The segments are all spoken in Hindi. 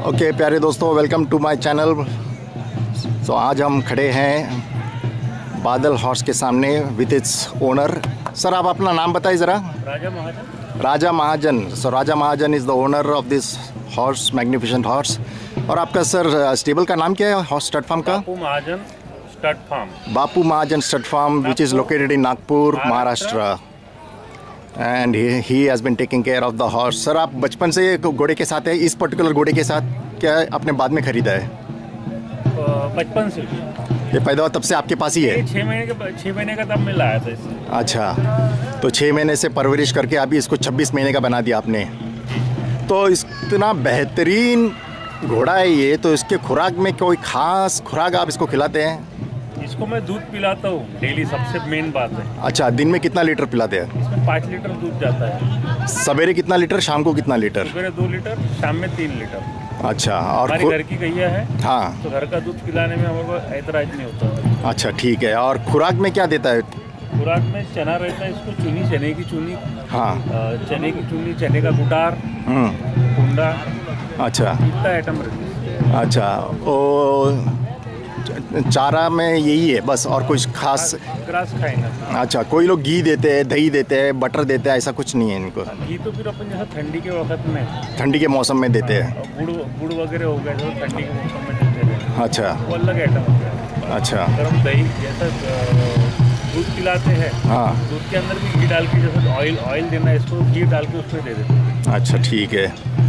ओके प्यारे दोस्तों, वेलकम टू माय चैनल। तो आज हम खड़े हैं बादल हॉर्स के सामने विद इट्स ओनर। सर आप अपना नाम बताइए ज़रा। Raja Mahajan. Raja Mahajan. So Raja Mahajan is the owner of this horse, magnificent horse. और आपका सर स्टेबल का नाम क्या है हॉर्स स्टड फार्म का? Bapu Mahajan stud farm. Bapu Mahajan stud farm which is located in Nagpur, Maharashtra. And he has been taking care of the horse. Sir आप बचपन से घोड़े के साथ है? इस पर्टिकुलर घोड़े के साथ क्या आपने बाद में खरीदा है? बचपन से ये पैदा हुआ तब से आपके पास ही है? 6 महीने का तब मैं लाया था इसे। अच्छा, तो 6 महीने से परवरिश करके अभी इसको 26 महीने का बना दिया आपने। तो इतना बेहतरीन घोड़ा है ये, तो इसके खुराक में कोई ख़ास खुराक आप इसको खिलाते हैं? इसको मैं दूध पिलाता हूँ डेली, सबसे मेन बात है। अच्छा, दिन में कितना लीटर पिलाते हैं? इसमें 5 लीटर दूध जाता है। सवेरे कितना लीटर, शाम को कितना लीटर? सवेरे 2 लीटर, शाम में 3 लीटर। अच्छा, और हमारी घर की गैया है। हाँ, तो घर का दूध पिलाने में हमारे को ऐतराज नहीं होता। अच्छा ठीक है। और खुराक में क्या देता है? खुराक में चना रहता है, इसको चुनी, चने की चुनी। हाँ, चने की चुनी, चने का गुटार, कुंडा। अच्छा, इतना आइटम रहता है। अच्छा, ओ चारा में यही है बस, और कुछ खास? ग्रास खाएंगे। अच्छा, कोई लोग घी देते हैं, दही देते हैं, बटर देते हैं, ऐसा कुछ नहीं है इनको? घी तो फिर अपन जैसा ठंडी के वक्त में, ठंडी के मौसम में देते हैं। गुड़ वगैरह हो गया जो ठंडी के मौसम में देते हैं। अच्छा, वो अलग आइटम हो गया। अच्छा, गर्म दही जैसा दूध पिलाते हैं। हाँ, दूध के अंदर भी घी डाल के, जैसे ऑयल देना है इसको, घी डाल के उसमें दे देते हैं। अच्छा ठीक है,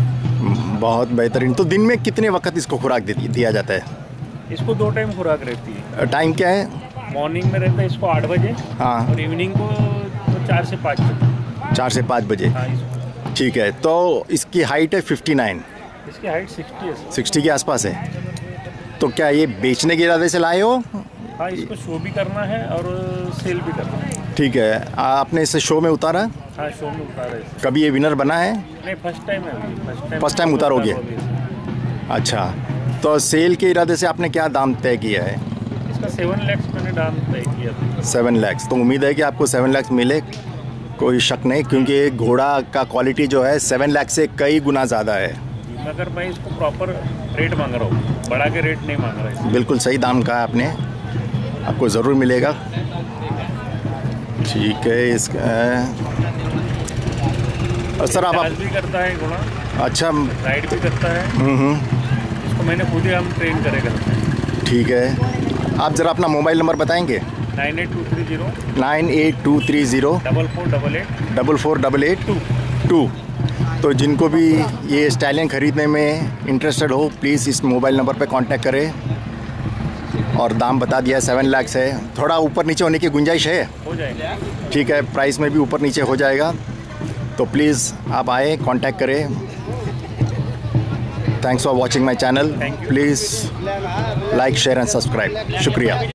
बहुत बेहतरीन। तो दिन में कितने वक्त इसको खुराक दिया जाता है? इसको 2 टाइम खुराक रहती है। टाइम क्या है? मॉर्निंग में रहता है इसको 8 बजे। हाँ, और इवनिंग को तो 4 से 5 बजे। 4 से 5 बजे। हाँ, इसको। ठीक है। तो इसकी हाइट है 59। इसकी हाइट 60 है। 60 के आसपास है। तो क्या ये बेचने के इरादे से लाए हो? हाँ, इसको शो भी करना है और सेल भी करना है। ठीक है। आपने इसे शो में उतारा? हाँ, शो में उतारा है। कभी ये विनर बना है? नहीं, फर्स्ट टाइम है। फर्स्ट टाइम उतारोगे? अच्छा, तो सेल के इरादे से आपने क्या दाम तय किया है? इसका 7 लाख मैंने दाम तय किया था। 7 लाख। तो उम्मीद है कि आपको 7 लाख मिले, कोई शक नहीं, क्योंकि घोड़ा का क्वालिटी जो है 7 लाख से कई गुना ज़्यादा है। मगर मैं इसको प्रॉपर रेट मांग रहा हूँ, बढ़ा के रेट नहीं मांग रहा है। बिल्कुल सही दाम कहा आपने, आपको ज़रूर मिलेगा। ठीक है। सर आप भी करता है घोड़ा। अच्छा, राइड भी करता है। इसको मैंने खुद ही हम ट्रेन करे करते हैं। ठीक है। आप ज़रा अपना मोबाइल नंबर बताएंगे? 98230 98230 4488 2। तो जिनको भी ये स्टाइलिंग ख़रीदने में इंटरेस्टेड हो, प्लीज़ इस मोबाइल नंबर पे कांटेक्ट करें। और दाम बता दिया 7 लाख है, थोड़ा ऊपर नीचे होने की गुंजाइश है? हो जाएगा। ठीक है, प्राइस में भी ऊपर नीचे हो जाएगा। तो प्लीज़ आप आए, कांटेक्ट करें। Thanks for watching my channel. Please like, share and subscribe. शुक्रिया।